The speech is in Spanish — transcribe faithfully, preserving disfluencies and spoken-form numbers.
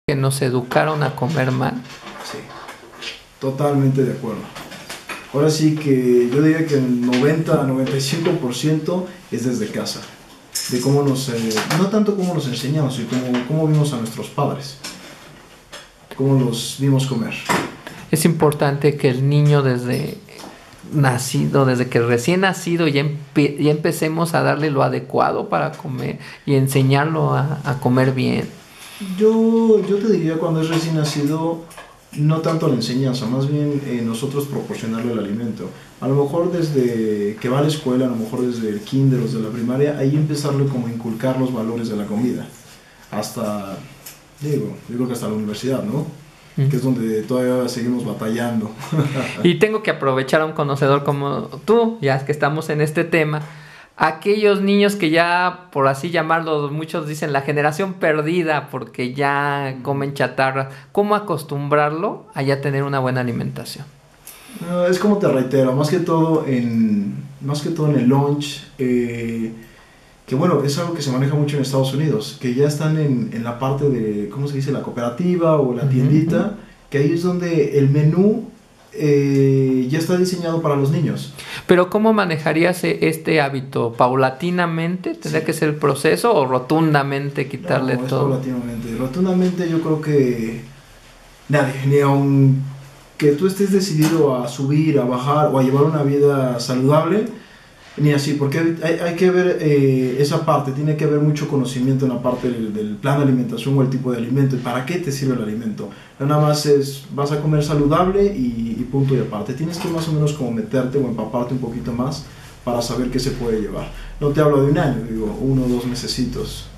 que nos educaron a comer mal. Sí, totalmente de acuerdo. Ahora sí que yo diría que el noventa a noventa y cinco por ciento es desde casa. De cómo nos, eh, no tanto cómo nos enseñamos, sino cómo, cómo vimos a nuestros padres. Cómo los vimos comer. Es importante que el niño desde nacido, desde que recién nacido, ya, empe- ya empecemos a darle lo adecuado para comer y enseñarlo a, a comer bien. Yo, yo te diría cuando es recién nacido, no tanto la enseñanza, más bien eh, nosotros proporcionarle el alimento. A lo mejor desde que va a la escuela, a lo mejor desde el kinder o desde la primaria, ahí empezarle como a inculcar los valores de la comida. Hasta, digo, yo creo que hasta la universidad, ¿no? Mm. Que es donde todavía seguimos batallando. Y tengo que aprovechar a un conocedor como tú, ya que estamos en este tema. Aquellos niños que ya, por así llamarlos, muchos dicen la generación perdida porque ya comen chatarra, ¿cómo acostumbrarlo a ya tener una buena alimentación? Uh, es como te reitero, más que todo en, más que todo en el lunch, eh, que bueno, es algo que se maneja mucho en Estados Unidos, que ya están en, en la parte de, ¿cómo se dice? La cooperativa o la tiendita, uh-huh. Que ahí es donde el menú eh, ya está diseñado para los niños. Pero ¿cómo manejarías este hábito? ¿Paulatinamente? ¿Tendría sí. que ser el proceso o rotundamente quitarle no, todo? No, es paulatinamente. Rotundamente yo creo que nadie, ni aun que tú estés decidido a subir, a bajar o a llevar una vida saludable, ni así, porque hay, hay que ver eh, esa parte, tiene que haber mucho conocimiento en la parte del, del plan de alimentación o el tipo de alimento y para qué te sirve el alimento. No nada más es, vas a comer saludable y, y punto y aparte. Tienes que más o menos como meterte o empaparte un poquito más para saber qué se puede llevar. No te hablo de un año, digo, uno o dos mesecitos.